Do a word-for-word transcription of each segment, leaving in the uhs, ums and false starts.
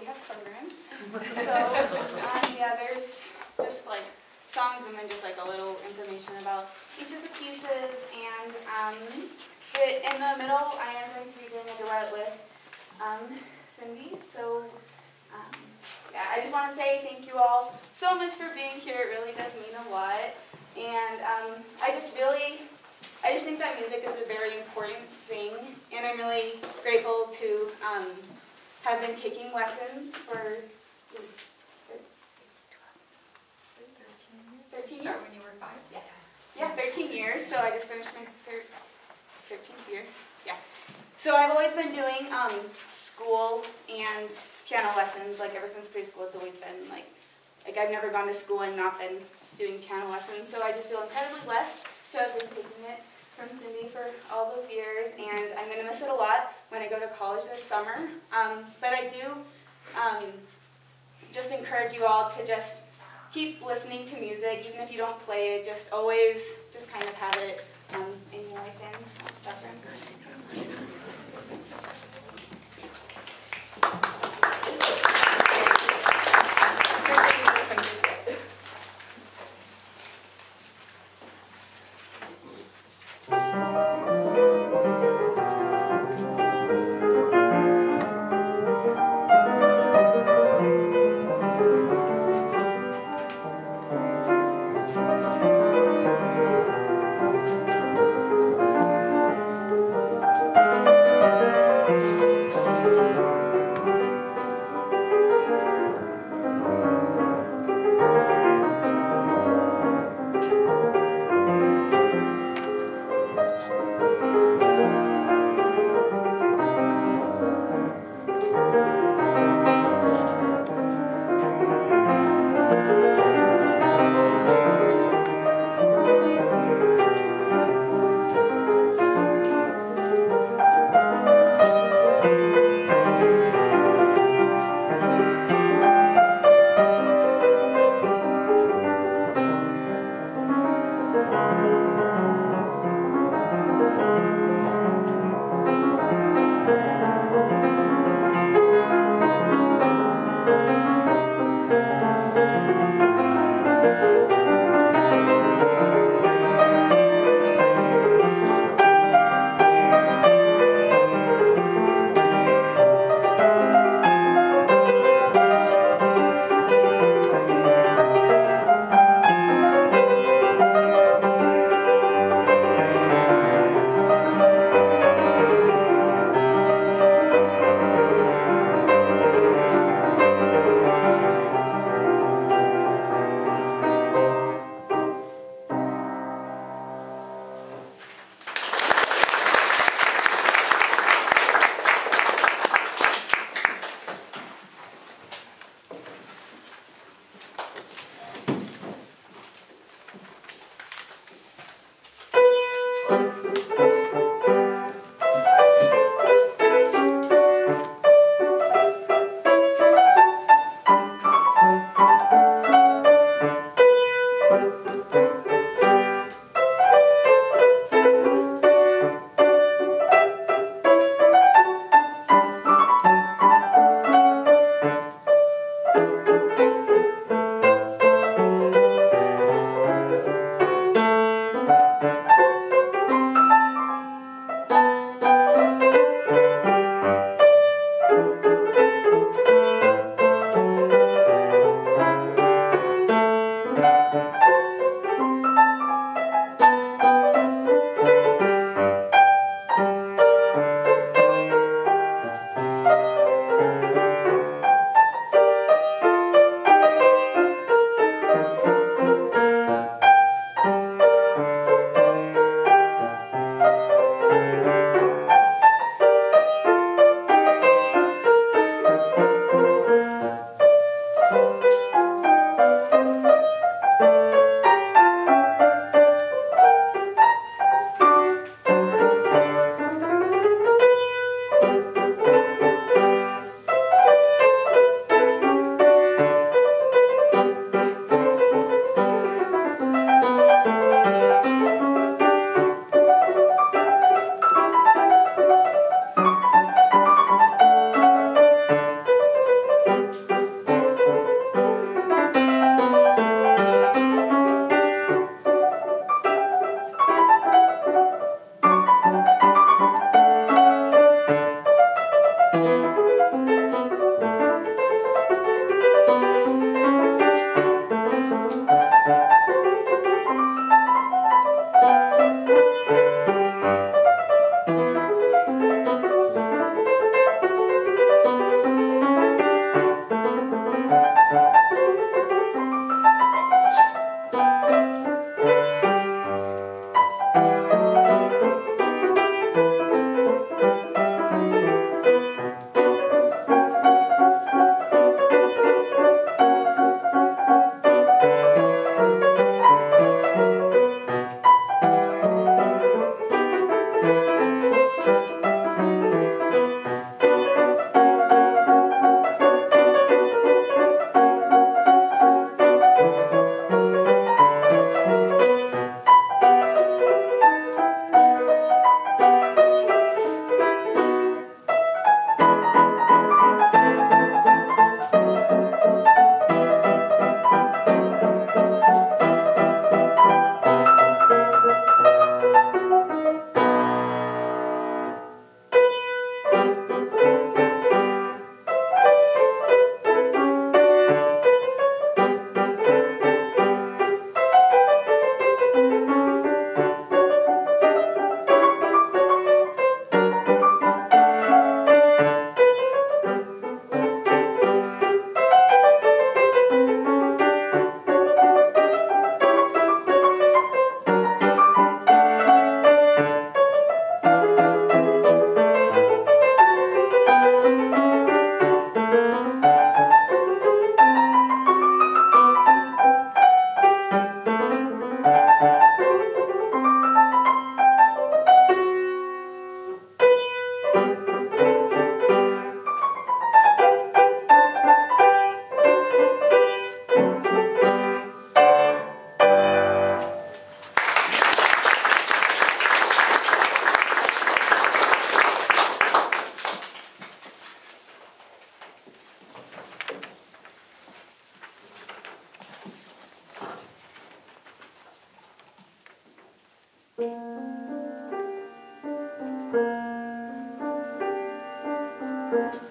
have programs. So, um, yeah, there's just like songs and then just like a little information about each of the pieces. And um, in the middle, I am going to be doing a duet with um, Cindy. So, um, yeah, I just want to say thank you all so much for being here. It really does mean a lot. And um, I just really, I just think that music is a very important thing. And I'm really grateful to um, have been taking lessons for thirteen years. When you were five? Yeah. Yeah, thirteen years. So I just finished my third, thirteenth year. Yeah. So I've always been doing um, school and piano lessons, like ever since preschool. It's always been like, like I've never gone to school and not been doing piano lessons. So I just feel incredibly blessed to have been taking it from Cindy for all those years, and I'm going to miss it a lot when I go to college this summer. Um, but I do um, just encourage you all to just keep listening to music, even if you don't play it. Just always, just kind of have it um, in your life and stuff.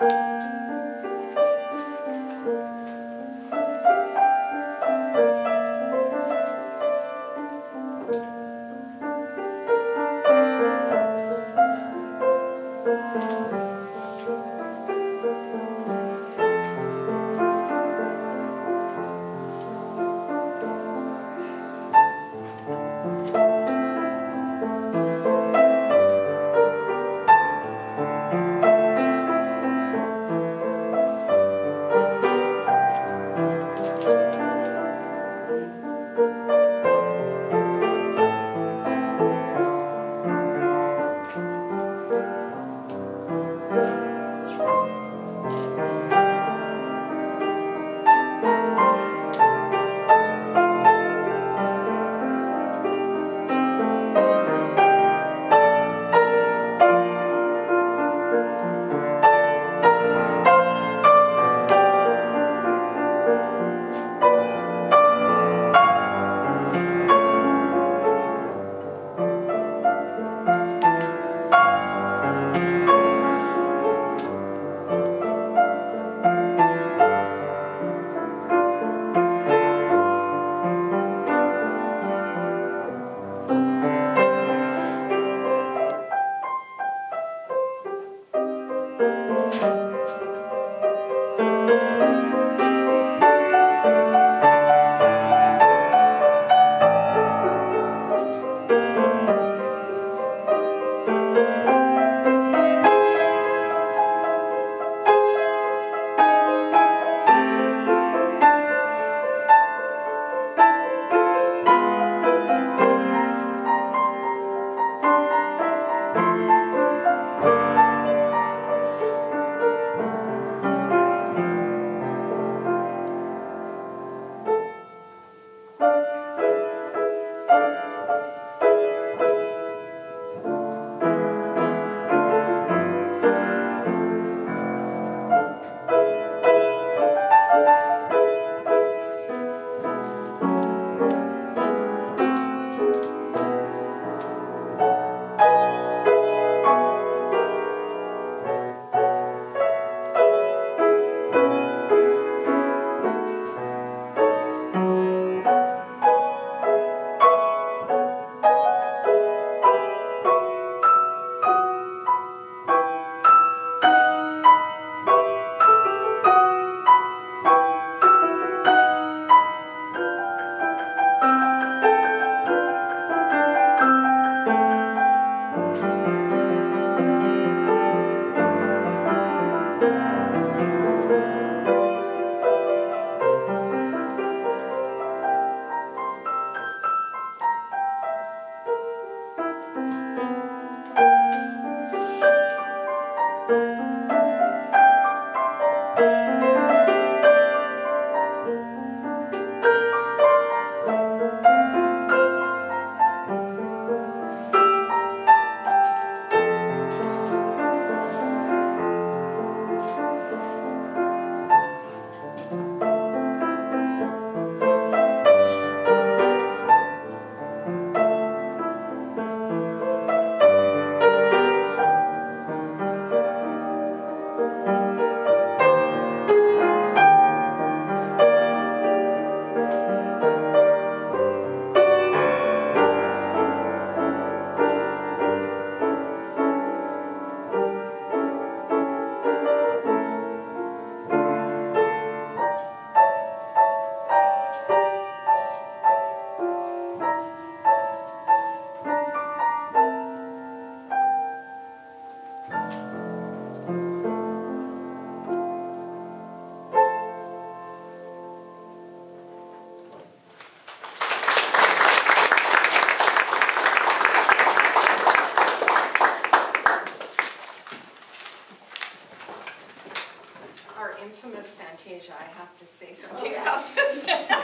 infamous Fantasia, I have to say something oh, yeah. about this.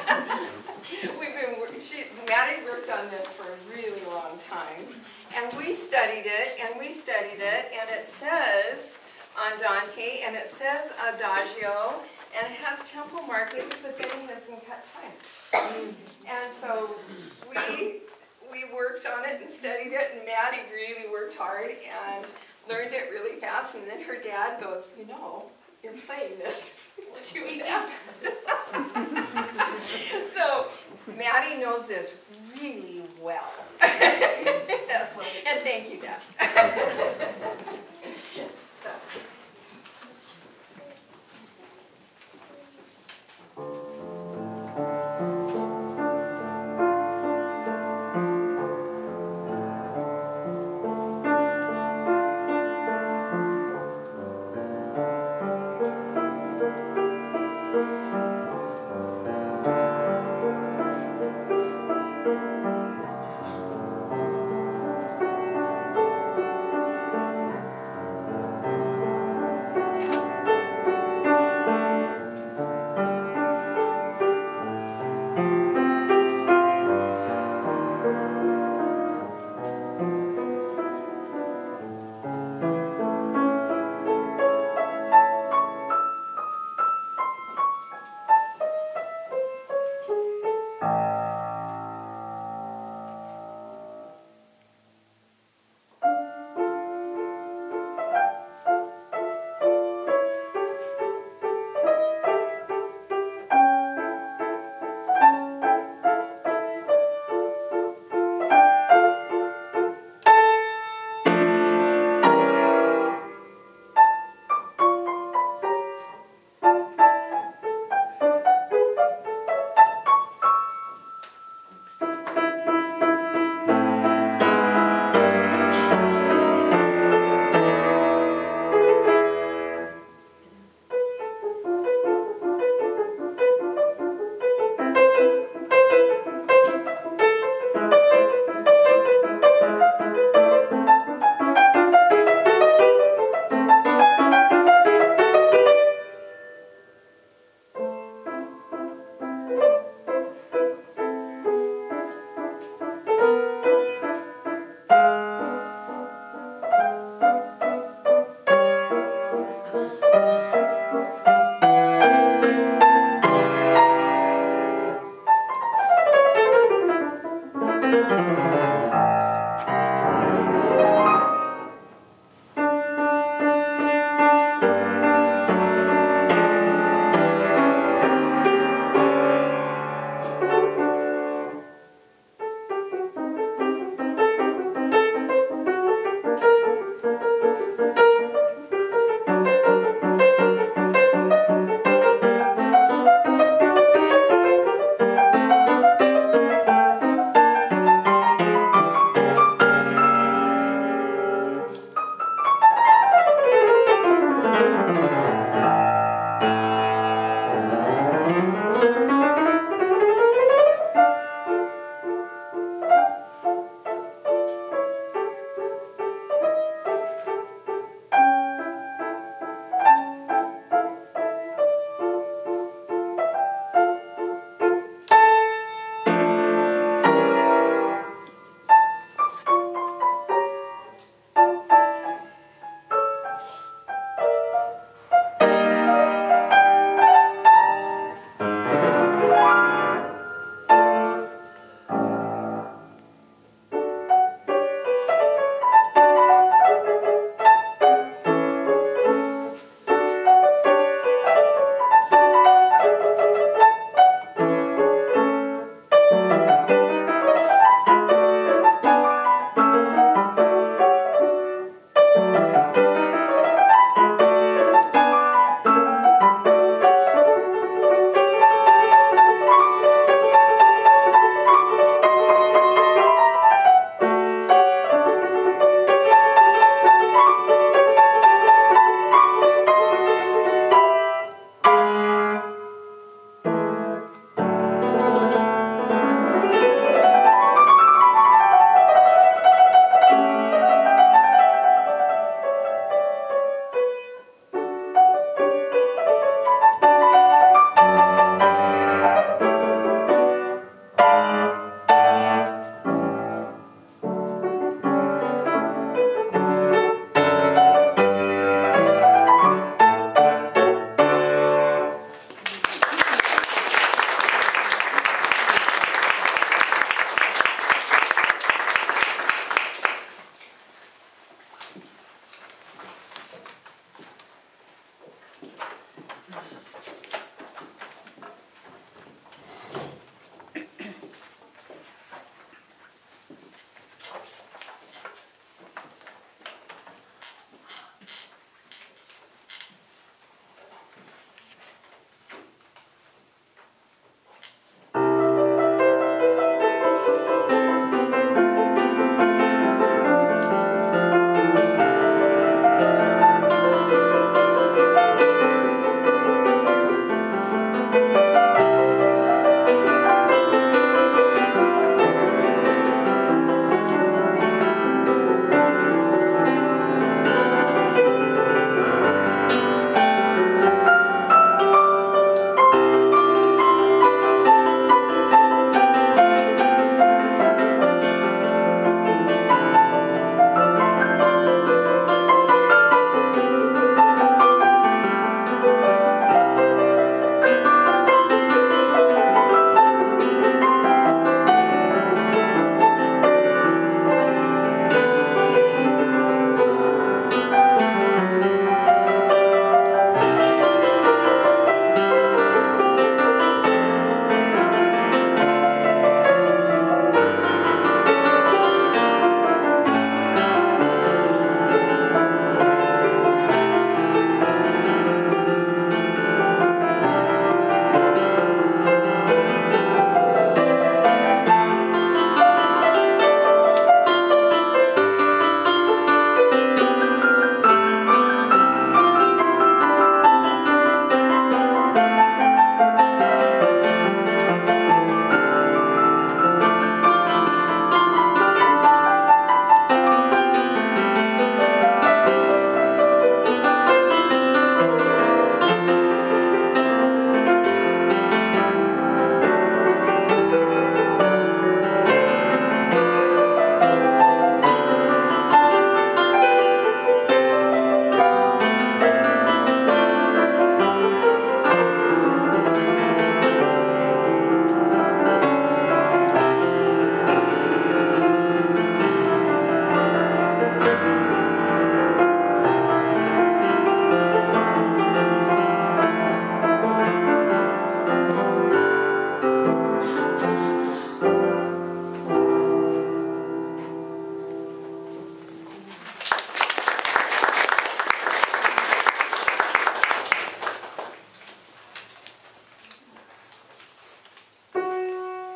We've been, she, Maddie worked on this for a really long time, and we studied it, and we studied it, and it says Andante, and it says Adagio, and it has tempo markings, but then it doesn't cut time. And so we, we worked on it and studied it, and Maddie really worked hard and learned it really fast, and then her dad goes, you know, playing this too fast. So Maddie knows this really well. Yes. And thank you, Deb. So.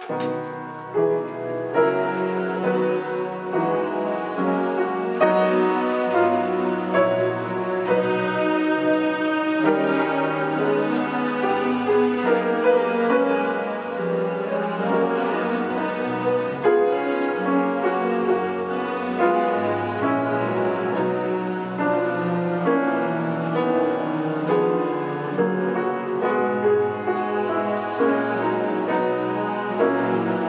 Thank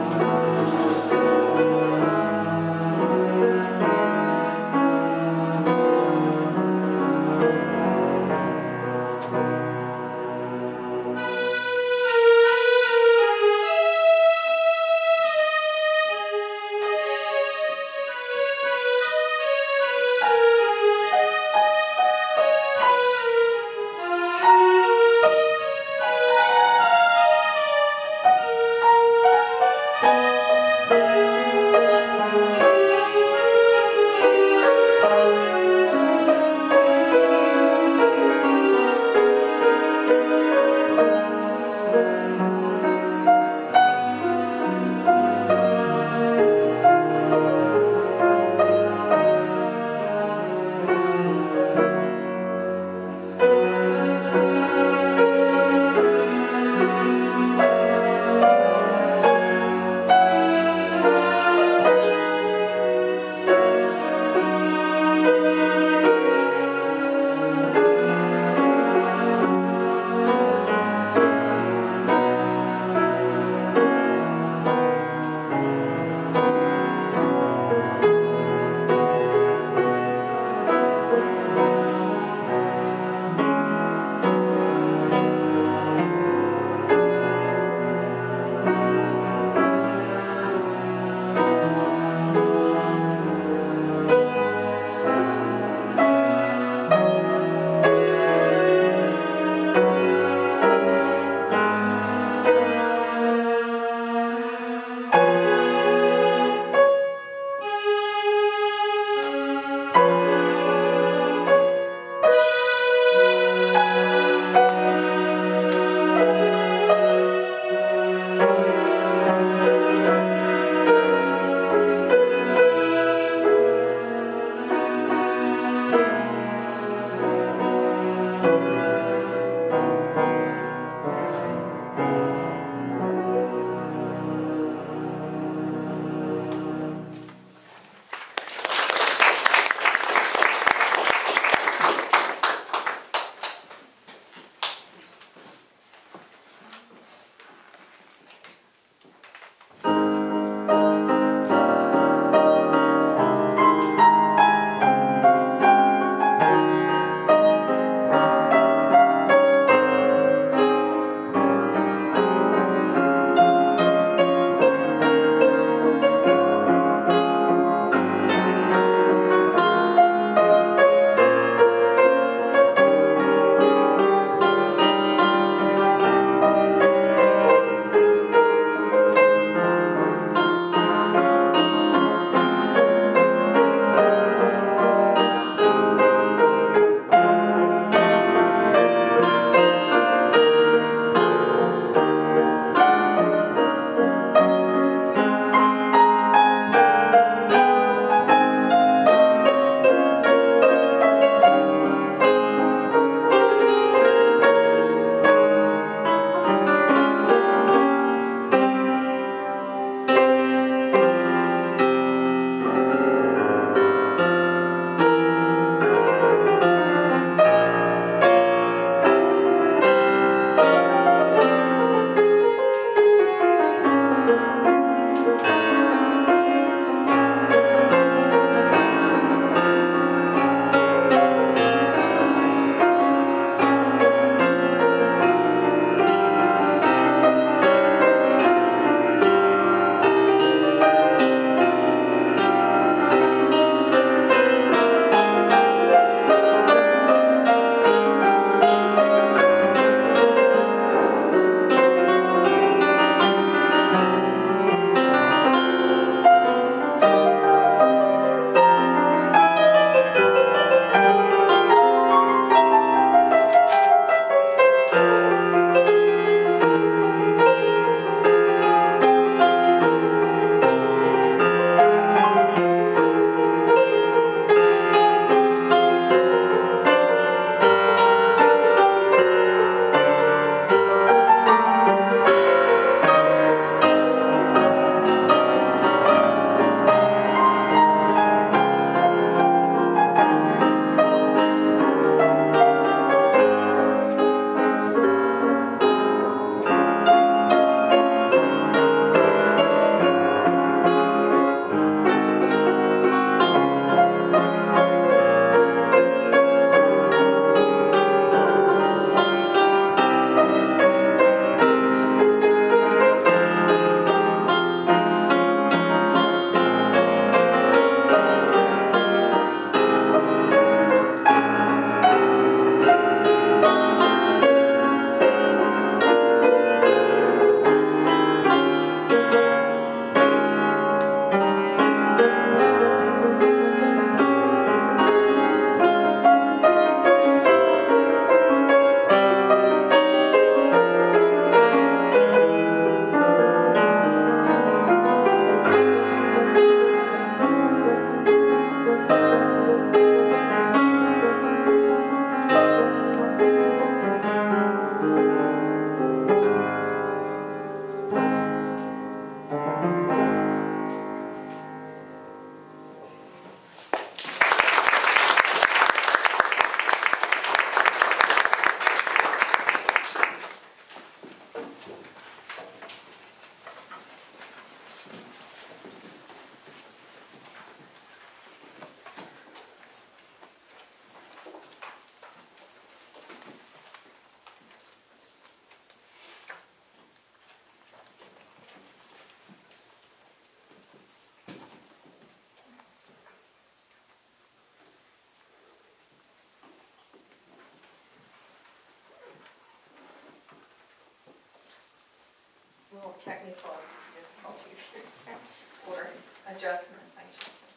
technical difficulties here, or adjustments, I should say.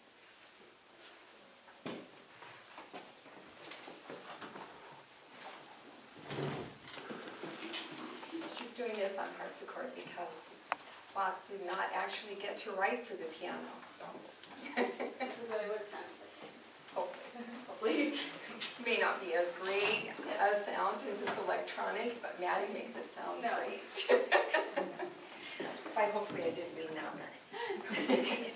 She's doing this on harpsichord because Bach did not actually get to write for the piano, so This is really what it sounds like. hopefully. Hopefully. May not be as great a sound since it's electronic, but Maddie makes it sound No. great. By hopefully I didn't mean that.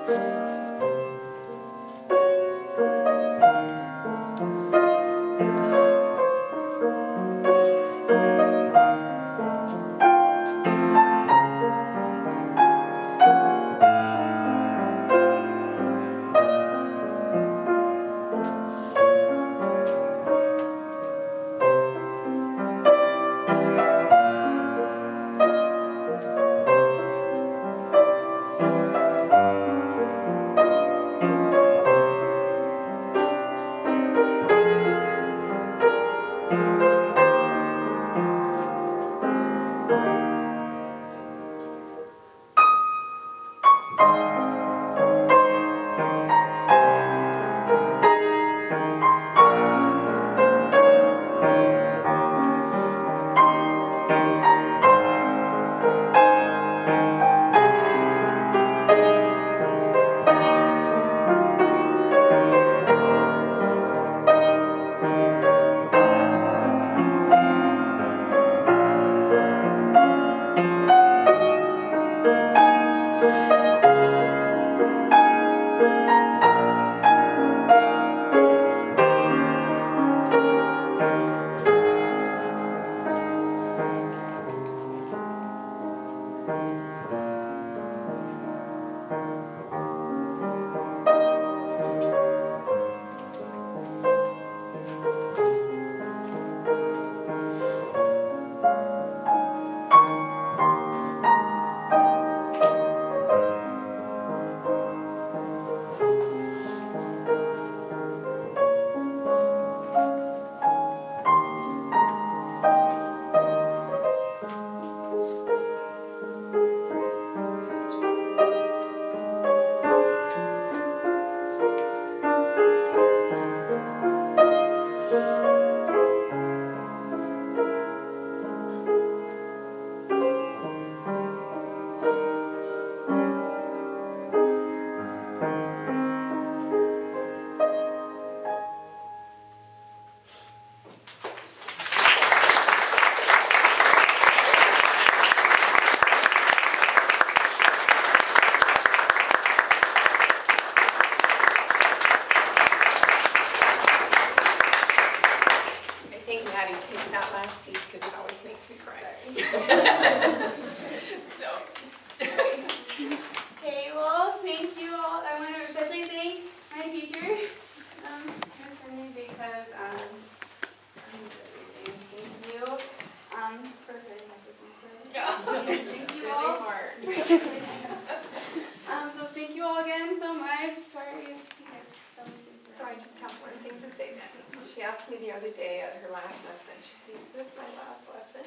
um, so thank you all again so much. Sorry if you guys fell asleep. So I just have one thing to say, Maddie. She asked me the other day at her last lesson, she said, is this my last lesson?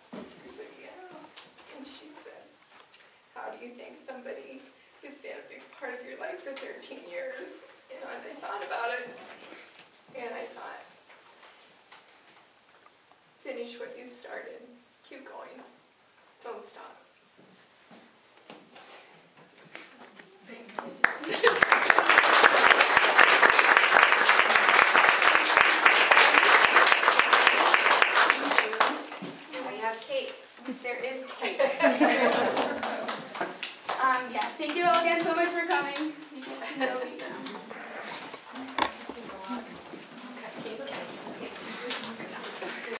I said, yes. And she said, how do you think somebody who's been a big part of your life for thirteen years, you know, and I thought about it, and I thought, finish what you started. Keep going. Don't stop. Thanks. We have cake. There is cake. um, yeah, thank you all again so much for coming.